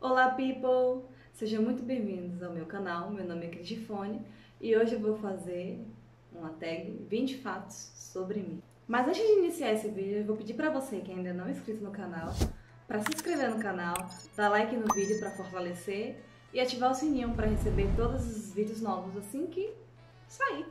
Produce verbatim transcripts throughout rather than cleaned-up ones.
Olá, people! Sejam muito bem-vindos ao meu canal. Meu nome é Critifone e hoje eu vou fazer uma tag vinte fatos sobre mim. Mas antes de iniciar esse vídeo, eu vou pedir para você que ainda não é inscrito no canal para se inscrever no canal, dar like no vídeo para fortalecer e ativar o sininho para receber todos os vídeos novos assim que sair.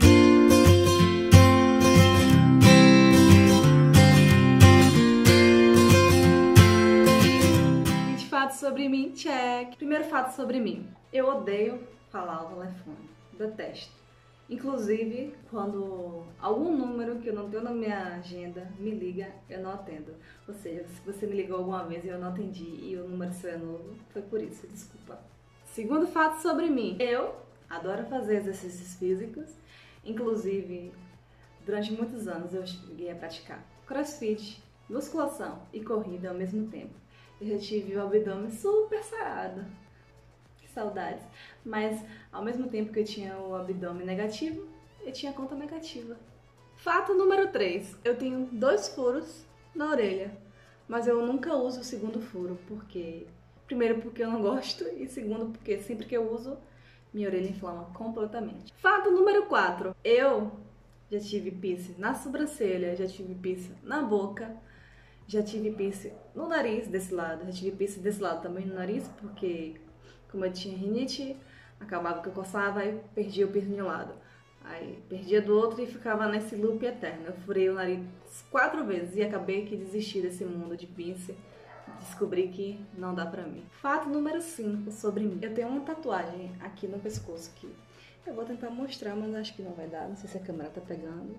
Fatos sobre mim, check. Primeiro fato sobre mim. Eu odeio falar ao telefone. Detesto. Inclusive, quando algum número que eu não tenho na minha agenda me liga, eu não atendo. Ou seja, se você me ligou alguma vez e eu não atendi e o número seu é novo, foi por isso, desculpa. Segundo fato sobre mim. Eu adoro fazer exercícios físicos. Inclusive, durante muitos anos eu cheguei a praticar crossfit, musculação e corrida ao mesmo tempo. Eu já tive o abdômen super sarado. Que saudades. Mas, ao mesmo tempo que eu tinha o abdômen negativo, eu tinha conta negativa. Fato número três. Eu tenho dois furos na orelha. Mas eu nunca uso o segundo furo. Porque... Primeiro, porque eu não gosto. E segundo, porque sempre que eu uso, minha orelha inflama completamente. Fato número quatro. Eu já tive piercing na sobrancelha, já tive piercing na boca. Já tive piercing no nariz desse lado, já tive piercing desse lado também no nariz, porque como eu tinha rinite, acabava que eu coçava e perdia o piercing de um lado. Aí perdia do outro e ficava nesse loop eterno. Eu furei o nariz quatro vezes e acabei que desisti desse mundo de piercing. Descobri que não dá pra mim. Fato número cinco sobre mim. Eu tenho uma tatuagem aqui no pescoço que eu vou tentar mostrar, mas acho que não vai dar. Não sei se a câmera tá pegando.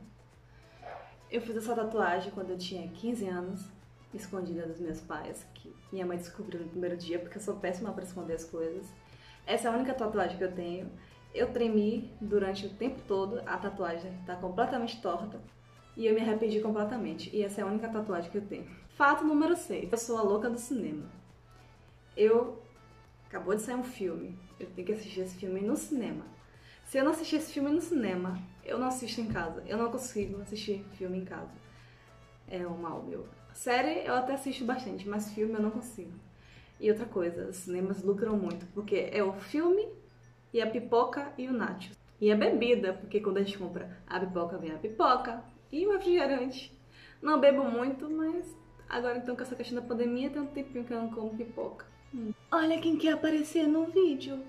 Eu fiz essa tatuagem quando eu tinha quinze anos. Escondida dos meus pais, que minha mãe descobriu no primeiro dia, porque eu sou péssima para esconder as coisas. Essa é a única tatuagem que eu tenho. Eu tremi durante o tempo todo, a tatuagem tá completamente torta e eu me arrependi completamente. E essa é a única tatuagem que eu tenho. Fato número seis. Eu sou a louca do cinema. Eu... Acabou de sair um filme, eu tenho que assistir esse filme no cinema. Se eu não assistir esse filme no cinema, eu não assisto em casa. Eu não consigo assistir filme em casa. É um mal meu. Série eu até assisto bastante, mas filme eu não consigo. E outra coisa, os cinemas lucram muito, porque é o filme e a pipoca e o nacho. E a bebida, porque quando a gente compra a pipoca, vem a pipoca e o refrigerante. Não bebo muito, mas agora então com essa questão da pandemia tem um tempinho que eu não como pipoca. Hum. Olha quem quer aparecer no vídeo.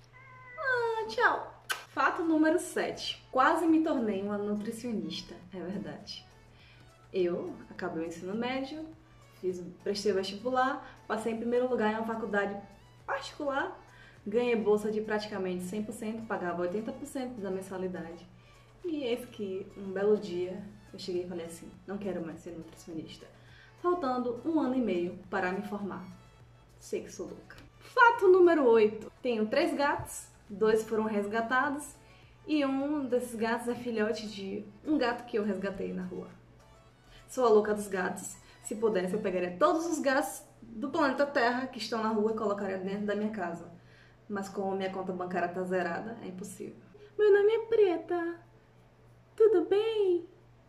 Ah, tchau. Fato número sete. Quase me tornei uma nutricionista, é verdade. Eu acabei o ensino médio, fiz, prestei o vestibular, passei em primeiro lugar em uma faculdade particular, ganhei bolsa de praticamente cem por cento, pagava oitenta por cento da mensalidade. E eis que, um belo dia, eu cheguei e falei assim, não quero mais ser nutricionista. Faltando um ano e meio para me formar. Sei que sou louca. Fato número oito. Tenho três gatos, dois foram resgatados e um desses gatos é filhote de um gato que eu resgatei na rua. Sou a louca dos gatos. Se pudesse, eu pegaria todos os gatos do planeta Terra que estão na rua e colocaria dentro da minha casa. Mas como minha conta bancária tá zerada, é impossível. Meu nome é Preta. Tudo bem?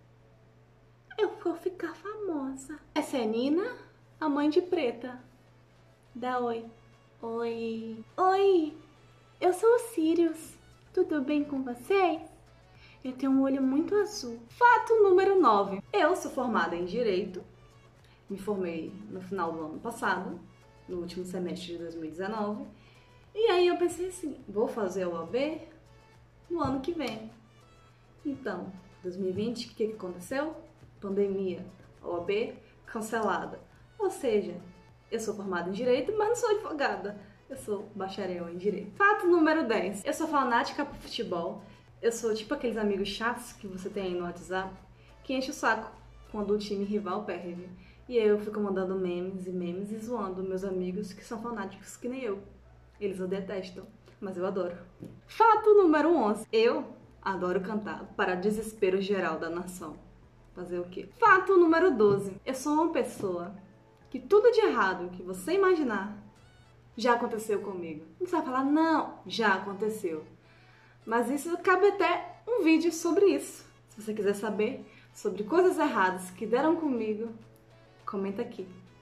Eu vou ficar famosa. Essa é a Nina, a mãe de Preta. Dá oi. Oi. Oi. Eu sou o Sirius. Tudo bem com vocês? Eu tenho um olho muito azul. Fato número nove. Eu sou formada em Direito. Me formei no final do ano passado, no último semestre de dois mil e dezenove. E aí eu pensei assim, vou fazer a O A B no ano que vem. Então, dois mil e vinte, o que, que aconteceu? Pandemia. A O A B cancelada. Ou seja, eu sou formada em Direito, mas não sou advogada. Eu sou bacharel em Direito. Fato número dez. Eu sou fanática por futebol. Eu sou tipo aqueles amigos chatos que você tem aí no WhatsApp, que enche o saco quando o time rival perde. E aí eu fico mandando memes e memes e zoando meus amigos que são fanáticos que nem eu. Eles o detestam, mas eu adoro. Fato número onze. Eu adoro cantar para desespero geral da nação. Fazer o quê? Fato número doze. Eu sou uma pessoa que tudo de errado que você imaginar já aconteceu comigo. Você vai falar, não, já aconteceu. Mas isso cabe até um vídeo sobre isso. Se você quiser saber sobre coisas erradas que deram comigo, comenta aqui,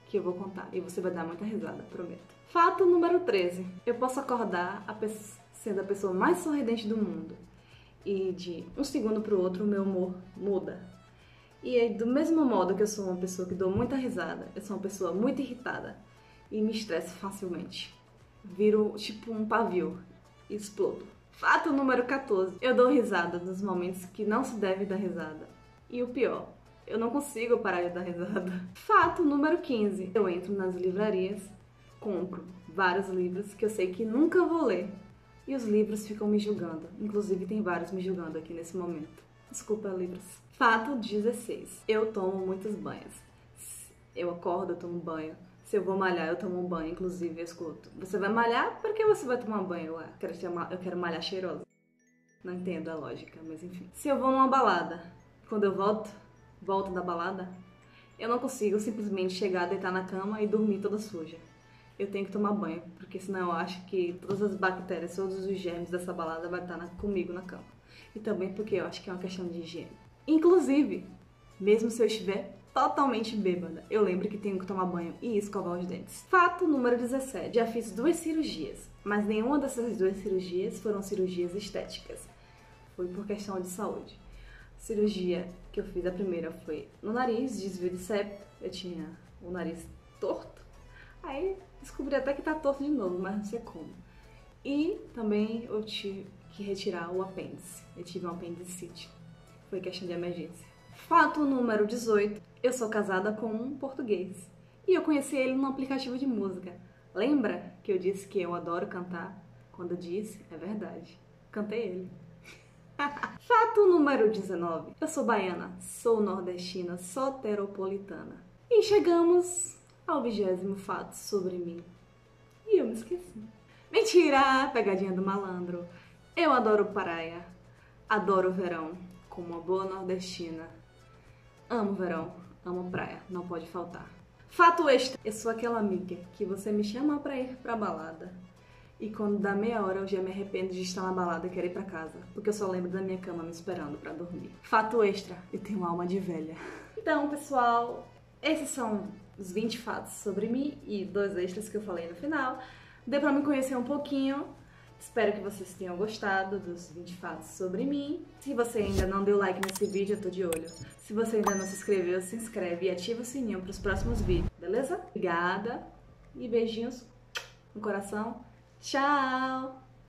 que eu vou contar e você vai dar muita risada, prometo. Fato número treze. Eu posso acordar a sendo a pessoa mais sorridente do mundo e de um segundo pro outro o meu humor muda. E aí, do mesmo modo que eu sou uma pessoa que dou muita risada, eu sou uma pessoa muito irritada e me estresso facilmente. Viro tipo um pavio e explodo. Fato número quatorze. Eu dou risada nos momentos que não se deve dar risada. E o pior, eu não consigo parar de dar risada. Fato número quinze. Eu entro nas livrarias, compro vários livros que eu sei que nunca vou ler. E os livros ficam me julgando. Inclusive tem vários me julgando aqui nesse momento. Desculpa, livros. Fato dezesseis. Eu tomo muitos banhos. Eu acordo, eu tomo banho. Se eu vou malhar, eu tomo um banho, inclusive eu escuto. Você vai malhar? Por que você vai tomar banho? Ué, eu quero, eu quero malhar cheirosa. Não entendo a lógica, mas enfim. Se eu vou numa balada, quando eu volto, volto da balada, eu não consigo simplesmente chegar, deitar na cama e dormir toda suja. Eu tenho que tomar banho, porque senão eu acho que todas as bactérias, todos os germes dessa balada vai estar na, comigo na cama. E também porque eu acho que é uma questão de higiene. Inclusive, mesmo se eu estiver totalmente bêbada, eu lembro que tenho que tomar banho e escovar os dentes. Fato número dezessete. Já fiz duas cirurgias, mas nenhuma dessas duas cirurgias foram cirurgias estéticas. Foi por questão de saúde. A cirurgia que eu fiz, a primeira foi no nariz, desvio de septo. Eu tinha o nariz torto. Aí descobri até que tá torto de novo, mas não sei como. E também eu tive que retirar o apêndice. Eu tive um apendicite. Foi questão de emergência. Fato número dezoito. Eu sou casada com um português. E eu conheci ele num aplicativo de música. Lembra que eu disse que eu adoro cantar? Quando eu disse, é verdade. Cantei ele. Fato número dezenove. Eu sou baiana, sou nordestina, soteropolitana. E chegamos ao vigésimo fato sobre mim. E eu me esqueci. Mentira! Pegadinha do malandro. Eu adoro praia. Adoro o verão. Como uma boa nordestina. Amo verão, amo praia, não pode faltar. Fato extra, eu sou aquela amiga que você me chama pra ir pra balada e quando dá meia hora eu já me arrependo de estar na balada e quero ir pra casa, porque eu só lembro da minha cama me esperando pra dormir. Fato extra, eu tenho alma de velha. Então, pessoal, esses são os vinte fatos sobre mim e dois extras que eu falei no final. Deu pra me conhecer um pouquinho. Espero que vocês tenham gostado dos vinte fatos sobre mim. Se você ainda não deu like nesse vídeo, eu tô de olho. Se você ainda não se inscreveu, se inscreve e ativa o sininho para os próximos vídeos, beleza? Obrigada e beijinhos no coração. Tchau!